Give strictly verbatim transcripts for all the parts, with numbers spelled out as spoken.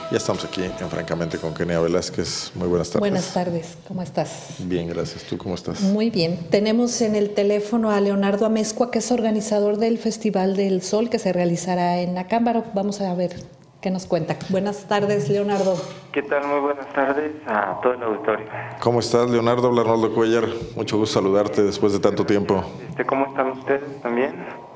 Ya estamos aquí en Francamente con Kenia Velázquez. Muy buenas tardes. Buenas tardes, ¿cómo estás? Bien, gracias. ¿Tú cómo estás? Muy bien. Tenemos en el teléfono a Leonardo Amezcua, que es organizador del Festival del Sol que se realizará en Acámbaro. Vamos a ver qué nos cuenta. Buenas tardes, Leonardo. ¿Qué tal? Muy buenas tardes a todo el auditorio. ¿Cómo estás, Leonardo? Habla Arnoldo Cuellar. Mucho gusto saludarte después de tanto tiempo. Este, ¿Cómo están ustedes también?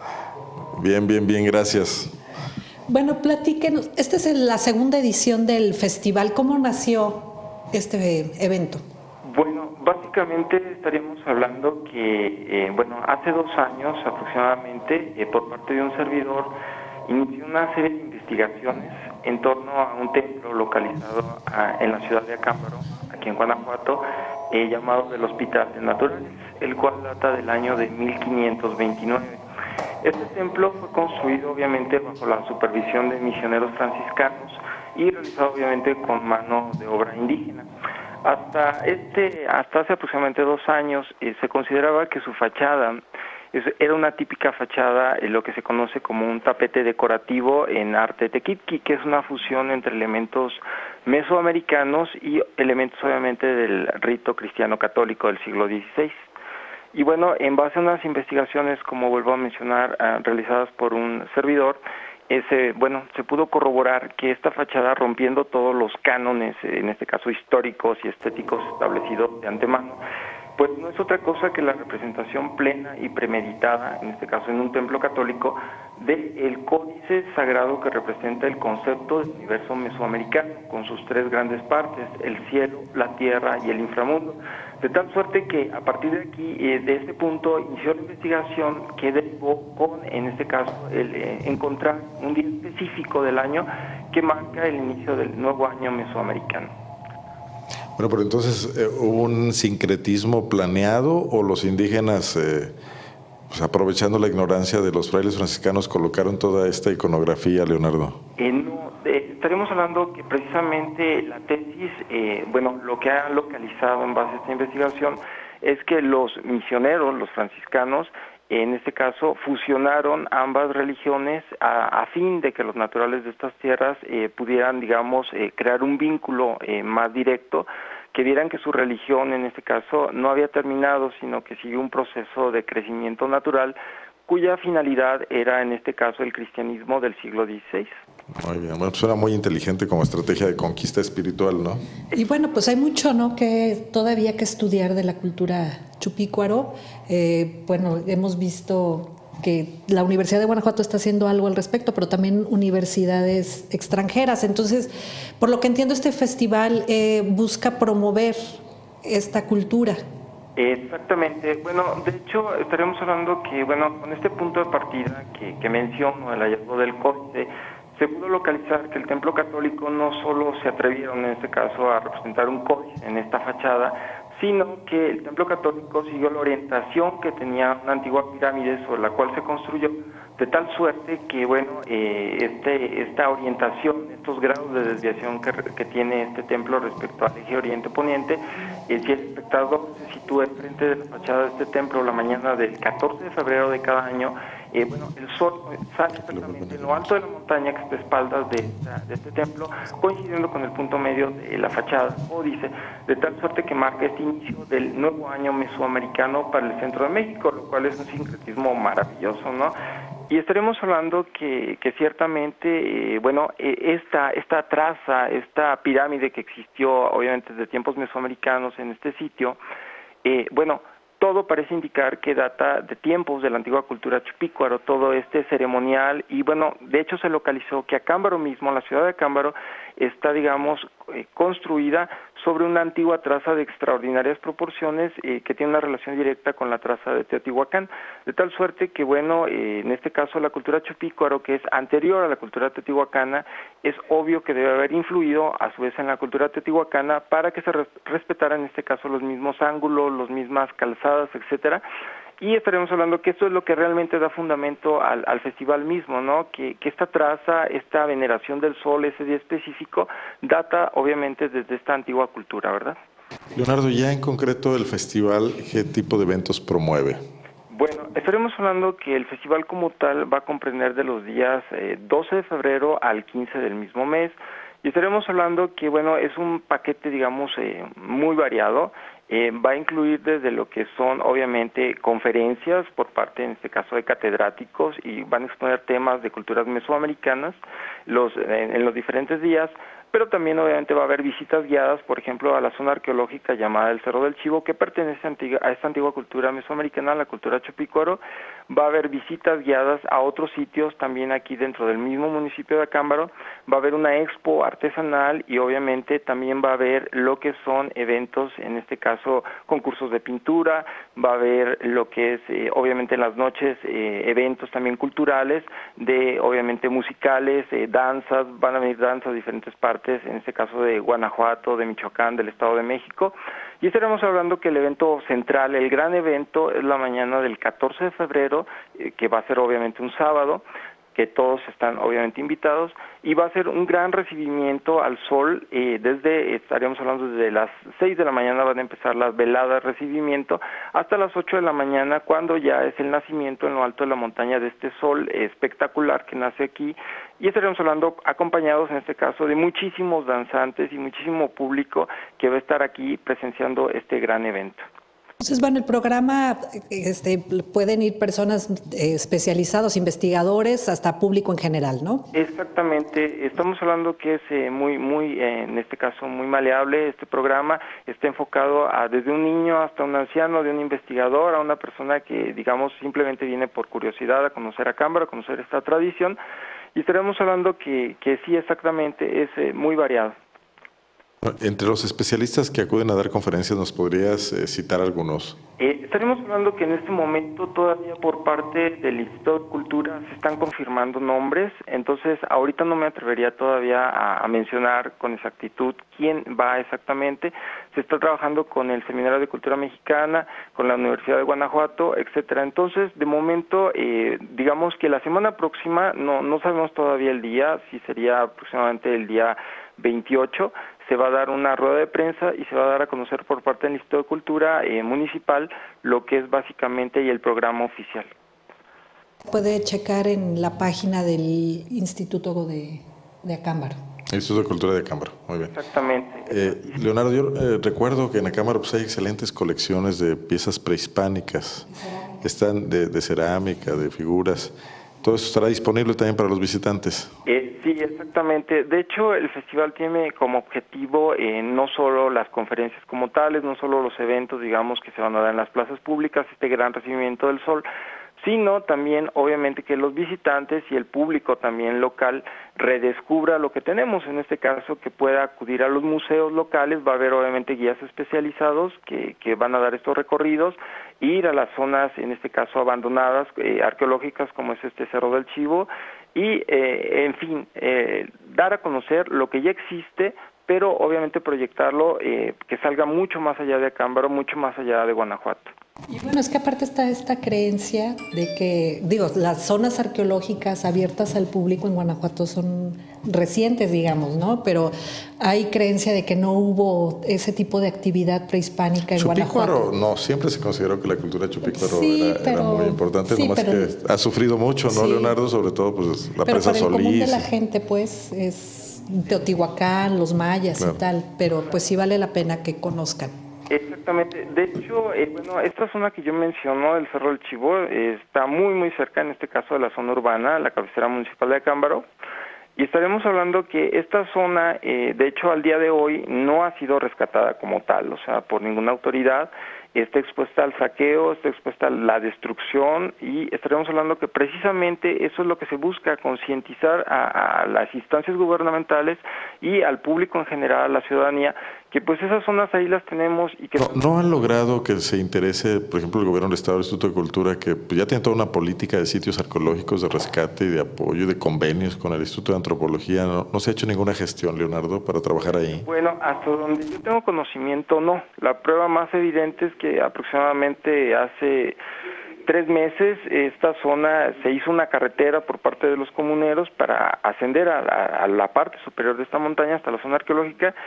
Bien, bien, bien, gracias. Bueno, platíquenos. Esta es la segunda edición del festival. ¿Cómo nació este evento? Bueno, básicamente estaríamos hablando que, eh, bueno, hace dos años aproximadamente, eh, por parte de un servidor, inició una serie de investigaciones en torno a un templo localizado a, en la ciudad de Acámbaro, aquí en Guanajuato, eh, llamado del Hospital de Naturales, el cual data del año de mil quinientos veintinueve. Este templo fue construido obviamente bajo la supervisión de misioneros franciscanos y realizado obviamente con mano de obra indígena. Hasta este, hasta hace aproximadamente dos años eh, se consideraba que su fachada es, era una típica fachada, en lo que se conoce como un tapete decorativo en arte tequitqui, que es una fusión entre elementos mesoamericanos y elementos obviamente del rito cristiano católico del siglo dieciséis. Y bueno, en base a unas investigaciones, como vuelvo a mencionar, uh, realizadas por un servidor, ese, bueno, se pudo corroborar que esta fachada, rompiendo todos los cánones, en este caso históricos y estéticos establecidos de antemano, pues no es otra cosa que la representación plena y premeditada, en este caso en un templo católico, del códice sagrado que representa el concepto del universo mesoamericano, con sus tres grandes partes, el cielo, la tierra y el inframundo. De tal suerte que a partir de aquí, eh, de este punto, inició la investigación que derivó con, en este caso, el eh, encontrar un día específico del año que marca el inicio del nuevo año mesoamericano. Bueno, pero entonces, eh, ¿hubo un sincretismo planeado o los indígenas, eh, pues aprovechando la ignorancia de los frailes franciscanos, colocaron toda esta iconografía, Leonardo? Eh, no, eh, estaremos hablando que precisamente la tesis, eh, bueno, lo que ha localizado en base a esta investigación es que los misioneros, los franciscanos, en este caso, fusionaron ambas religiones a, a fin de que los naturales de estas tierras eh, pudieran, digamos, eh, crear un vínculo eh, más directo, que vieran que su religión, en este caso, no había terminado, sino que siguió un proceso de crecimiento natural, cuya finalidad era, en este caso, el cristianismo del siglo dieciséis. Muy bien, bueno, suena muy inteligente como estrategia de conquista espiritual, ¿no? Y bueno, pues hay mucho, ¿no?, que todavía que estudiar de la cultura chupícuaro. Eh, bueno, hemos visto que la Universidad de Guanajuato está haciendo algo al respecto, pero también universidades extranjeras. Entonces, por lo que entiendo, este festival eh, busca promover esta cultura. Exactamente. Bueno, de hecho, estaremos hablando que, bueno, con este punto de partida que, que menciono, el hallazgo del códice, se pudo localizar que el templo católico no solo se atrevieron, en este caso, a representar un códice en esta fachada, sino que el templo católico siguió la orientación que tenía una antigua pirámide sobre la cual se construyó, de tal suerte que, bueno, eh, este, esta orientación, estos grados de desviación que, que tiene este templo respecto al eje oriente-poniente, eh, si el espectador se sitúa enfrente de la fachada de este templo la mañana del catorce de febrero de cada año, eh, bueno, el sol sale exactamente en lo alto de la montaña que está a espaldas de, de este templo, coincidiendo con el punto medio de la fachada, o dice, de tal suerte que marca este inicio del nuevo año mesoamericano para el centro de México, lo cual es un sincretismo maravilloso, ¿no? Y estaremos hablando que, que ciertamente, eh, bueno, eh, esta, esta traza, esta pirámide que existió obviamente desde tiempos mesoamericanos en este sitio, eh, bueno, todo parece indicar que data de tiempos de la antigua cultura chupícuaro, todo este ceremonial, y bueno, de hecho se localizó que Acámbaro mismo, la ciudad de Acámbaro, está, digamos, eh, construida sobre una antigua traza de extraordinarias proporciones eh, que tiene una relación directa con la traza de Teotihuacán, de tal suerte que, bueno, eh, en este caso la cultura chupícuaro, que es anterior a la cultura teotihuacana, es obvio que debe haber influido a su vez en la cultura teotihuacana para que se res respetaran en este caso los mismos ángulos, las mismas calzadas, etcétera. Y estaremos hablando que esto es lo que realmente da fundamento al, al festival mismo, ¿no? Que, que esta traza, esta veneración del sol, ese día específico, data obviamente desde esta antigua cultura, ¿verdad? Leonardo, ya en concreto el festival, ¿qué tipo de eventos promueve? Bueno, estaremos hablando que el festival como tal va a comprender de los días eh, doce de febrero al quince del mismo mes. Y estaremos hablando que, bueno, es un paquete, digamos, eh, muy variado. Eh, va a incluir desde lo que son, obviamente, conferencias por parte, en este caso, de catedráticos, y van a exponer temas de culturas mesoamericanas los, en, en los diferentes días, pero también, obviamente, va a haber visitas guiadas, por ejemplo, a la zona arqueológica llamada el Cerro del Chivo, que pertenece a, antigua, a esta antigua cultura mesoamericana, la cultura Chupícuaro. Va a haber visitas guiadas a otros sitios, también aquí dentro del mismo municipio de Acámbaro. Va a haber una expo artesanal y, obviamente, también va a haber lo que son eventos, en este caso, concursos de pintura. Va a haber lo que es, eh, obviamente, en las noches, eh, eventos también culturales, de, obviamente, musicales, eh, danzas. Van a venir danzas de diferentes partes, en este caso de Guanajuato, de Michoacán, del Estado de México, y estaremos hablando que el evento central, el gran evento, es la mañana del catorce de febrero, eh, que va a ser obviamente un sábado, que todos están obviamente invitados, y va a ser un gran recibimiento al sol, eh, desde, estaríamos hablando desde las seis de la mañana van a empezar las veladas de recibimiento, hasta las ocho de la mañana, cuando ya es el nacimiento en lo alto de la montaña de este sol espectacular que nace aquí, y estaremos hablando acompañados en este caso de muchísimos danzantes y muchísimo público que va a estar aquí presenciando este gran evento. Entonces, bueno, el programa, este, pueden ir personas eh, especializados, investigadores, hasta público en general, ¿no? Exactamente. Estamos hablando que es eh, muy, muy, eh, en este caso, muy maleable. Este programa está enfocado a desde un niño hasta un anciano, de un investigador a una persona que, digamos, simplemente viene por curiosidad a conocer a Acámbaro, a conocer esta tradición. Y estaremos hablando que, que sí, exactamente, es eh, muy variado. Entre los especialistas que acuden a dar conferencias, ¿nos podrías eh, citar algunos? Eh, estaremos hablando que en este momento todavía por parte del Instituto de Cultura se están confirmando nombres, entonces ahorita no me atrevería todavía a, a mencionar con exactitud quién va exactamente. Se está trabajando con el Seminario de Cultura Mexicana, con la Universidad de Guanajuato, etcétera. Entonces, de momento, eh, digamos que la semana próxima, no, no sabemos todavía el día, si sería aproximadamente el día veintiocho, se va a dar una rueda de prensa y se va a dar a conocer por parte del Instituto de Cultura eh, Municipal lo que es básicamente y el programa oficial. Puede checar en la página del Instituto de, de Acámbaro. Instituto de Cultura de Acámbaro, muy bien. Exactamente. Eh, Leonardo, yo eh, recuerdo que en Acámbaro pues, hay excelentes colecciones de piezas prehispánicas, están de, de cerámica, de figuras. ¿Todo eso estará disponible también para los visitantes? Eh, sí, exactamente. De hecho, el festival tiene como objetivo eh, no solo las conferencias como tales, no solo los eventos, digamos, que se van a dar en las plazas públicas, este gran recibimiento del sol, sino también, obviamente, que los visitantes y el público también local redescubra lo que tenemos, en este caso, que pueda acudir a los museos locales. Va a haber, obviamente, guías especializados que, que van a dar estos recorridos, ir a las zonas, en este caso, abandonadas, eh, arqueológicas, como es este Cerro del Chivo, y, eh, en fin, eh, dar a conocer lo que ya existe, pero obviamente proyectarlo, eh, que salga mucho más allá de Acámbaro, mucho más allá de Guanajuato. Y bueno, es que aparte está esta creencia de que, digo, las zonas arqueológicas abiertas al público en Guanajuato son recientes, digamos, ¿no? Pero hay creencia de que no hubo ese tipo de actividad prehispánica en Chupícuaro, Guanajuato. no, siempre se consideró que la cultura chupícuaro sí, era, pero, era muy importante, sí, nomás pero, que ha sufrido mucho, ¿no, sí, Leonardo? Sobre todo, pues, la pero presa para el Solís. común de la gente, pues, es Teotihuacán, los mayas, claro, y tal, pero pues sí vale la pena que conozcan. Exactamente. De hecho, eh, bueno, esta zona que yo menciono, el Cerro del Chivo, eh, está muy, muy cerca, en este caso, de la zona urbana, la cabecera municipal de Acámbaro, y estaremos hablando que esta zona, eh, de hecho, al día de hoy, no ha sido rescatada como tal, o sea, por ninguna autoridad. Está expuesta al saqueo, está expuesta a la destrucción, y estaremos hablando que precisamente eso es lo que se busca, concientizar a, a las instancias gubernamentales y al público en general, a la ciudadanía, que pues esas zonas ahí las tenemos y que... No, ¿no han logrado que se interese, por ejemplo, el gobierno del Estado, el Instituto de Cultura, que pues, ya tiene toda una política de sitios arqueológicos, de rescate y de apoyo, de convenios con el Instituto de Antropología? ¿No, no se ha hecho ninguna gestión, Leonardo, para trabajar ahí? Bueno, hasta donde yo tengo conocimiento, no. La prueba más evidente es que aproximadamente hace tres meses esta zona se hizo una carretera por parte de los comuneros para ascender a la, a la parte superior de esta montaña hasta la zona arqueológica,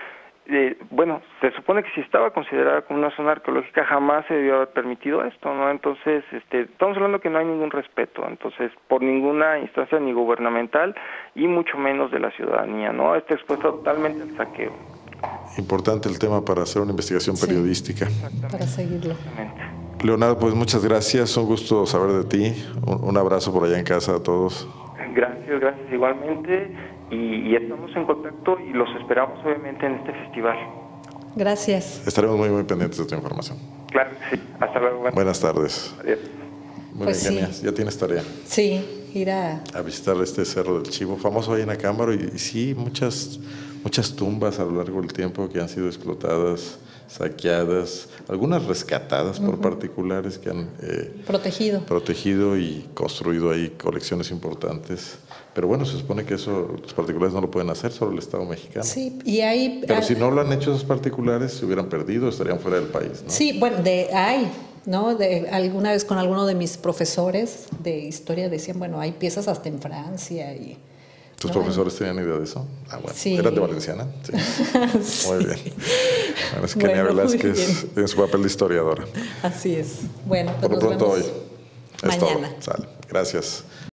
eh, bueno, se supone que si estaba considerada como una zona arqueológica jamás se debió haber permitido esto, ¿no? Entonces, este, estamos hablando que no hay ningún respeto, entonces, por ninguna instancia ni gubernamental y mucho menos de la ciudadanía, ¿no? Está expuesto totalmente al saqueo. Importante el tema para hacer una investigación Sí, periodística. para seguirlo. Leonardo, pues muchas gracias, un gusto saber de ti, un, un abrazo por allá en casa a todos. Gracias, gracias igualmente, y, y estamos en contacto y los esperamos obviamente en este festival. Gracias. Estaremos muy, muy pendientes de tu información. Claro que sí, hasta luego. Bueno. Buenas tardes. Adiós. Muy Pues bien, sí. ya tienes tarea. Sí, ir a... A visitar este Cerro del Chivo, famoso ahí en Acámbaro, y, y sí, muchas, muchas tumbas a lo largo del tiempo que han sido explotadas, saqueadas, algunas rescatadas por uh-huh. particulares que han eh, protegido. protegido y construido ahí colecciones importantes. Pero bueno, se supone que eso los particulares no lo pueden hacer, solo el Estado mexicano. Sí, y hay... Pero hay, si no lo han hecho esos particulares, se hubieran perdido, estarían fuera del país, ¿no? Sí, bueno, de hay, ¿no? De, alguna vez con alguno de mis profesores de historia decían, bueno, hay piezas hasta en Francia y... ¿Tus no, profesores tenían idea de eso? Ah, bueno. Sí. ¿Eran de Valenciana? Sí. Sí. Muy bien. Bueno, es Kenia Bueno, Velázquez en su papel de historiadora. Así es. Bueno, pues Por lo nos pronto vemos hoy. Es mañana. todo. Sale. Gracias.